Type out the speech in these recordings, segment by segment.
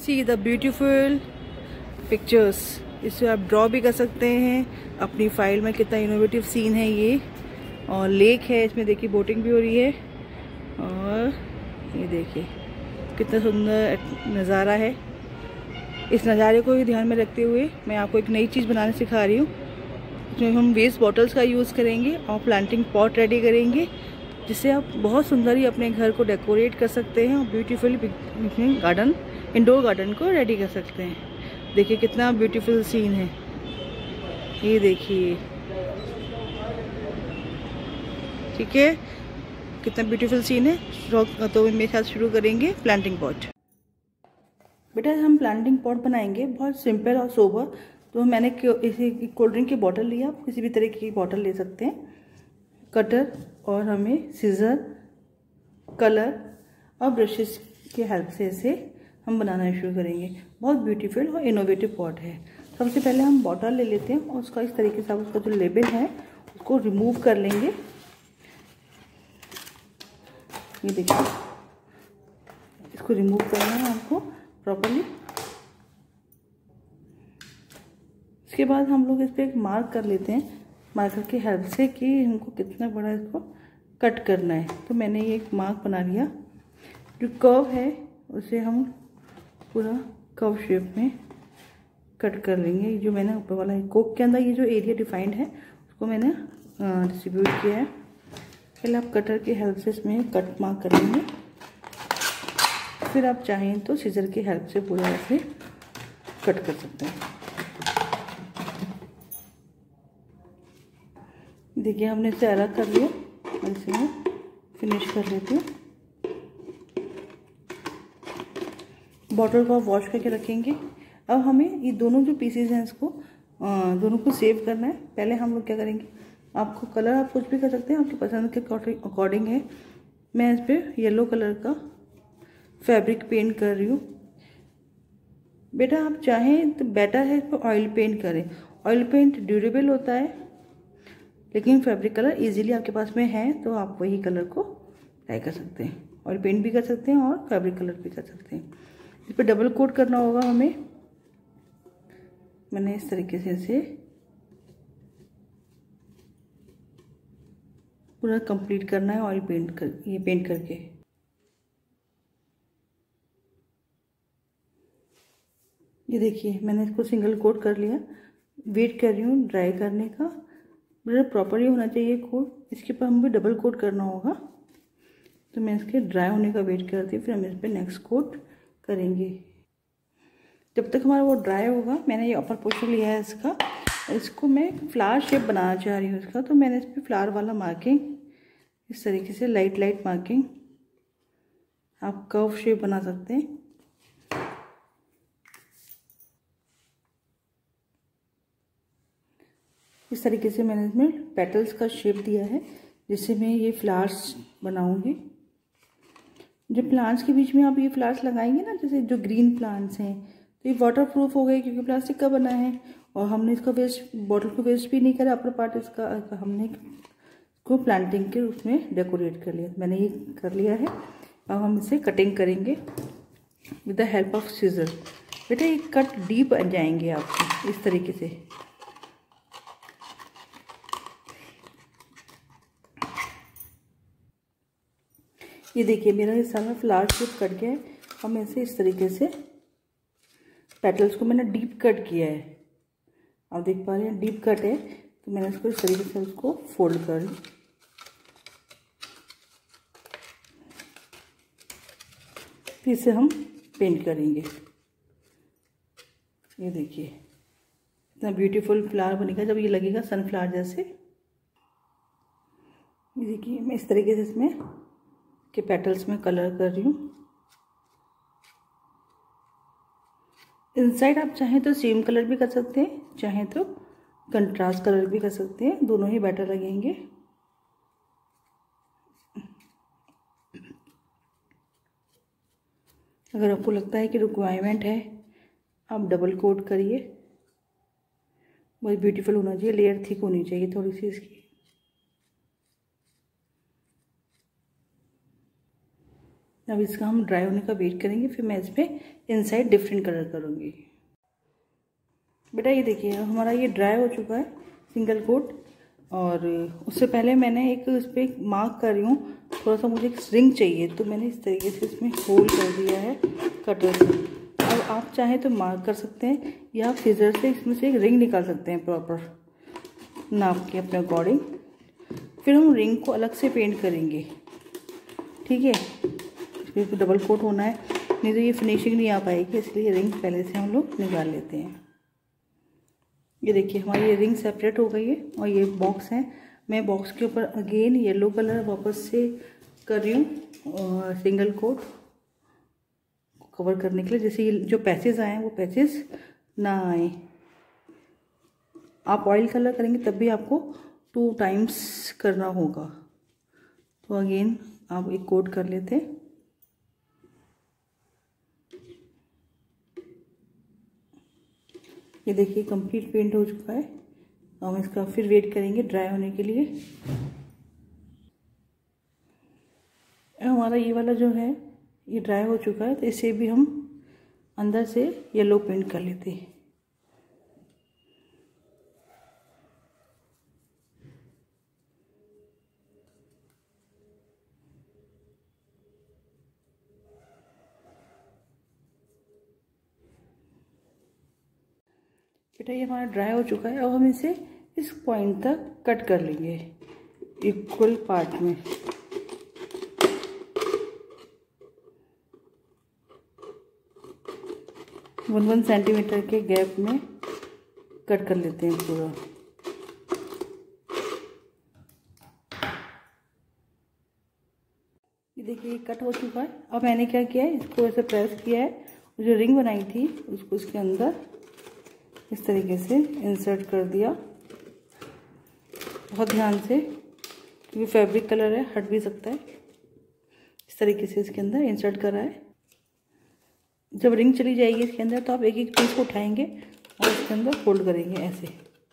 See the beautiful pictures. इसे आप draw भी कर सकते हैं अपनी फाइल में। कितना इनोवेटिव सीन है ये। और लेक है, इसमें देखिए बोटिंग भी हो रही है। और ये देखिए कितना सुंदर नज़ारा है। इस नज़ारे को भी ध्यान में रखते हुए मैं आपको एक नई चीज़ बनाने सिखा रही हूँ। इसमें हम वेस्ट बॉटल्स का यूज़ करेंगे और प्लांटिंग पॉट रेडी करेंगे, जिससे आप बहुत सुंदर ही अपने घर को डेकोरेट कर सकते हैं और ब्यूटीफुल गार्डन, इंडोर गार्डन को रेडी कर सकते हैं। देखिए कितना ब्यूटीफुल सीन है, ये देखिए। ठीक है, कितना ब्यूटीफुल सीन है। तो मेरे साथ शुरू करेंगे प्लांटिंग पॉट। बेटा हम प्लांटिंग पॉट बनाएंगे बहुत सिंपल और सोबर। तो मैंने इसे कोल्ड ड्रिंक की बोतल लिया, आप किसी भी तरह की बोतल ले सकते हैं, कटर और हमें सीजर, कलर और ब्रशेस की हेल्प से इसे हम बनाना शुरू करेंगे। बहुत ब्यूटीफुल और इनोवेटिव पॉट है। सबसे पहले हम बॉटल ले लेते हैं और उसका इस तरीके से उसका जो लेबल है उसको रिमूव कर लेंगे। ये देखिए, इसको रिमूव करना है आपको प्रॉपर्ली। इसके बाद हम लोग इस पर एक मार्क कर लेते हैं मार्कर की हेल्प से कि हमको कितना बड़ा इसको कट करना है। तो मैंने ये एक मार्क बना लिया। जो कर्व है उसे हम पूरा कर्व शेप में कट कर लेंगे। जो मैंने ऊपर वाला कोक के अंदर ये जो एरिया डिफाइंड है उसको मैंने डिस्ट्रीब्यूट किया है। पहले आप कटर की हेल्प से इसमें कट मार्क कर लेंगे, फिर आप चाहें तो सीजर की हेल्प से पूरा ऐसे कट कर सकते हैं। देखिए हमने इसे अलग कर लिया और इसे मैं फिनिश कर लेती हूँ। बॉटल को आप वॉश करके रखेंगे। अब हमें ये दोनों जो पीसेज हैं इसको दोनों को सेव करना है। पहले हम लोग क्या करेंगे, आपको कलर आप कुछ भी कर सकते हैं, आपकी पसंद के अकॉर्डिंग है। मैं इस पर येलो कलर का फैब्रिक पेंट कर रही हूँ। बेटा आप चाहें तो बेटर है इस पर ऑयल पेंट करें। ऑयल पेंट ड्यूरेबल होता है, लेकिन फैब्रिक कलर इजीली आपके पास में है तो आप वही कलर को ट्राई कर सकते हैं। ऑयल पेंट भी कर सकते हैं और फैब्रिक कलर भी कर सकते हैं। इस पर डबल कोट करना होगा हमें। मैंने इस तरीके से इसे पूरा कंप्लीट करना है ऑयल पेंट कर, ये पेंट करके। ये देखिए मैंने इसको सिंगल कोट कर लिया। वेट कर रही हूँ ड्राई करने का। बड़ा प्रॉपरली होना चाहिए कोट। इसके ऊपर हमें डबल कोट करना होगा, तो मैं इसके ड्राई होने का वेट करती हूँ, फिर हम इस पर नेक्स्ट कोट करेंगे। जब तक हमारा वो ड्राई होगा, मैंने ये अपर पोर्शन लिया है इसका, इसको मैं फ्लावर शेप बनाना चाह रही हूँ इसका। तो मैंने इस पर फ्लावर वाला मार्किंग इस तरीके से लाइट मार्किंग, आप कर्व शेप बना सकते हैं। इस तरीके से मैंने इसमें पेटल्स का शेप दिया है, जिससे मैं ये फ्लावर्स बनाऊंगी। जो प्लांट्स के बीच में आप ये फ्लावर्स लगाएंगे ना, जैसे जो ग्रीन प्लांट्स हैं, तो ये वाटर प्रूफ हो गए क्योंकि प्लास्टिक का बना है। और हमने इसका वेस्ट, बॉटल को वेस्ट भी नहीं करा। अपर पार्ट इसका हमने इसको प्लांटिंग के उसमें डेकोरेट कर लिया। मैंने ये कर लिया है। अब हम इसे कटिंग करेंगे with the help of scissor. बेटा ये कट डीप बन जाएंगे आपके इस तरीके से। ये देखिए मेरा ये सारा फ्लावर शेप कट गया है। अब मैं इसे इस तरीके से पेटल्स को मैंने डीप कट किया है। आप देख पा रहे हैं डीप कट है, तो मैंने इसको इस तरीके से उसको फोल्ड कर ली। फिर इसे हम पेंट करेंगे। ये देखिए इतना ब्यूटीफुल फ्लावर बनेगा जब ये लगेगा सनफ्लावर जैसे। ये देखिए मैं इस तरीके से इसमें के पेटल्स में कलर कर रही हूँ। इनसाइड आप चाहें तो सेम कलर भी कर सकते हैं, चाहें तो कंट्रास्ट कलर भी कर सकते हैं, दोनों ही बेटर लगेंगे। अगर आपको लगता है कि रिक्वायरमेंट है, आप डबल कोट करिए। बहुत ब्यूटीफुल होना चाहिए, लेयर थिक होनी चाहिए थोड़ी सी इसकी। अब इसका हम ड्राई होने का वेट करेंगे, फिर मैं इसमें इनसाइड डिफरेंट कलर करूँगी। बेटा ये देखिए हमारा ये ड्राई हो चुका है सिंगल कोट, और उससे पहले मैंने एक इस पर एक मार्क कर रही हूँ, थोड़ा सा मुझे एक रिंग चाहिए, तो मैंने इस तरीके से इसमें होल कर दिया है कटर से। अब आप चाहें तो मार्क कर सकते हैं या सीजर से इसमें से एक रिंग निकाल सकते हैं प्रॉपर नाप के अपने अकॉर्डिंग। फिर हम रिंग को अलग से पेंट करेंगे, ठीक है। इसमें डबल कोट होना है, नहीं तो ये फिनिशिंग नहीं आ पाएगी, इसलिए रिंग पहले से हम लोग निकाल लेते हैं। ये देखिए हमारी ये रिंग सेपरेट हो गई है, और ये बॉक्स है। मैं बॉक्स के ऊपर अगेन येलो कलर वापस से कर रही हूँ सिंगल कोट कवर करने के लिए, जैसे ये जो पैचेस आए हैं वो पैचेस ना आए। आप ऑयल कलर करेंगे तब भी आपको 2 टाइम्स करना होगा। तो अगेन आप एक कोट कर लेते हैं। ये देखिए कंप्लीट पेंट हो चुका है। हम इसका फिर वेट करेंगे ड्राई होने के लिए। हमारा ये वाला जो है ये ड्राई हो चुका है, तो इसे भी हम अंदर से येलो पेंट कर लेते हैं। बेटा ये हमारा ड्राई हो चुका है, अब हम इसे इस पॉइंट तक कट कर लेंगे इक्वल पार्ट में। वन सेंटीमीटर के गैप में कट कर लेते हैं पूरा। ये देखिए कट हो चुका है। अब मैंने क्या किया है, इसको ऐसे प्रेस किया है, जो रिंग बनाई थी उसको इसके अंदर इस तरीके से इंसर्ट कर दिया। बहुत ध्यान से, क्योंकि फैब्रिक कलर है हट भी सकता है। इस तरीके से इसके अंदर इंसर्ट करा है। जब रिंग चली जाएगी इसके अंदर तो आप एक एक पीस को उठाएंगे और इसके अंदर फोल्ड करेंगे ऐसे।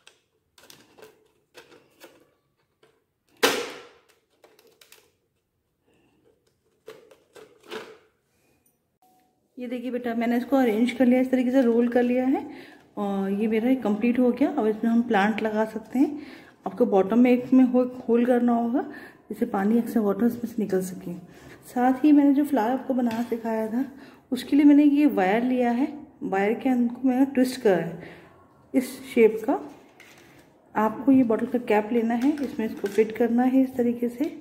ये देखिए बेटा मैंने इसको अरेंज कर लिया, इस तरीके से रोल कर लिया है, और ये मेरा कंप्लीट हो गया। अब इसमें हम प्लांट लगा सकते हैं। आपको बॉटम में एक में होल करना होगा, जिससे पानी एक्स्ट्रा वाटर इसमें से निकल सके। साथ ही मैंने जो फ्लावर आपको बनाना सिखाया था उसके लिए मैंने ये वायर लिया है, वायर के अंदर को मैंने ट्विस्ट करा है इस शेप का। आपको ये बॉटल का कैप लेना है, इसमें इसको फिट करना है इस तरीके से,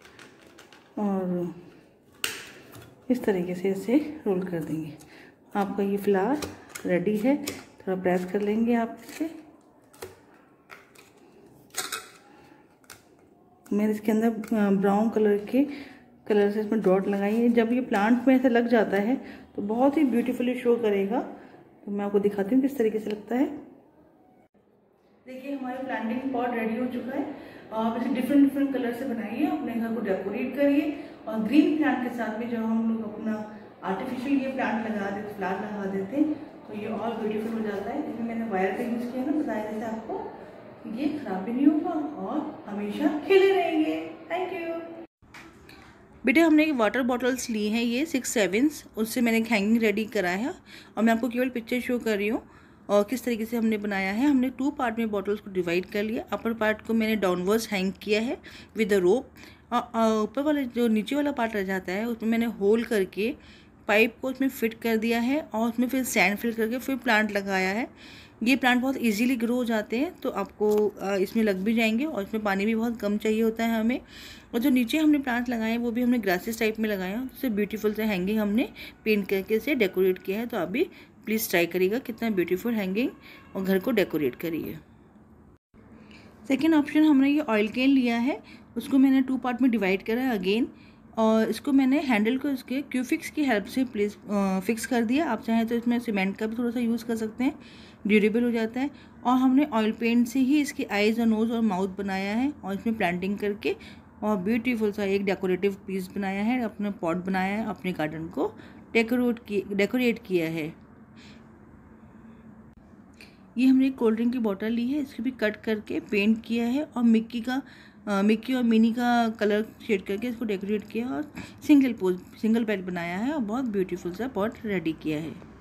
और इस तरीके से इसे रोल कर देंगे। आपका ये फ्लावर रेडी है। थोड़ा प्रेस कर लेंगे आप इसे। मैंने इसके अंदर ब्राउन कलर से इसमें डॉट लगाई है। जब ये प्लांट में ऐसे लग जाता है तो बहुत ही ब्यूटीफुली शो करेगा। तो मैं आपको दिखाती हूँ किस तरीके से लगता है। देखिए हमारे प्लांटिंग पॉट रेडी हो चुका है। आप इसे डिफरेंट कलर से बनाइए, अपने घर को डेकोरेट करिए। और ग्रीन प्लांट के साथ भी जब हम लोग अपना आर्टिफिशियल ये प्लांट लगा देते, फ्लावर लगा देते हैं, तो ये और ब्यूटीफुल हो जाता है। इसमें मैंने वायर का यूज़ किया ना, बताया जैसे आपको, ये खराब भी नहीं होगा और हमेशा खिले रहेंगे। थैंक यू बेटा। हमने वाटर बॉटल्स ली हैं, ये 6-7, उससे मैंने एक हैंगिंग रेडी करा है, और मैं आपको केवल पिक्चर शो कर रही हूँ और किस तरीके से हमने बनाया है। हमने 2 पार्ट में बॉटल्स को डिवाइड कर लिया। अपर पार्ट को मैंने डाउनवर्ड्स हैंग किया है विद अ रोप, और ऊपर वाला जो नीचे वाला पार्ट रह जाता है उसमें मैंने होल करके पाइप को उसमें फिट कर दिया है, और उसमें फिर सैंड फिल करके फिर प्लांट लगाया है। ये प्लांट बहुत इजीली ग्रो हो जाते हैं, तो आपको इसमें लग भी जाएंगे, और इसमें पानी भी बहुत कम चाहिए होता है हमें। और जो नीचे हमने प्लांट लगाए हैं वो भी हमने ग्रासेस टाइप में लगाए हैं, उससे ब्यूटीफुल से हैंगिंग हमने पेंट करके इसे डेकोरेट किया है। तो आप भी प्लीज़ ट्राई करिएगा कितना ब्यूटीफुल हैंगिंग, और घर को डेकोरेट करिए। सेकेंड ऑप्शन हमने ये ऑयल कैन लिया है, उसको मैंने 2 पार्ट में डिवाइड करा है अगेन, और इसको मैंने हैंडल को इसके क्यूफिक्स की हेल्प से प्लेस फिक्स कर दिया। आप चाहें तो इसमें सीमेंट का भी थोड़ा सा यूज़ कर सकते हैं, ड्यूरेबल हो जाता है। और हमने ऑयल पेंट से ही इसकी आइज़ और नोज़ और माउथ बनाया है, और इसमें प्लांटिंग करके और ब्यूटीफुल सा एक डेकोरेटिव पीस बनाया है, अपना पॉट बनाया है, अपने गार्डन को डेकोरेट किया है। ये हमने एक कोल्ड ड्रिंक की बोतल ली है, इसको भी कट करके पेंट किया है और मिक्की और मिनी का कलर शेड करके इसको डेकोरेट किया और सिंगल पेज बनाया है और बहुत ब्यूटीफुल सा पॉट रेडी किया है।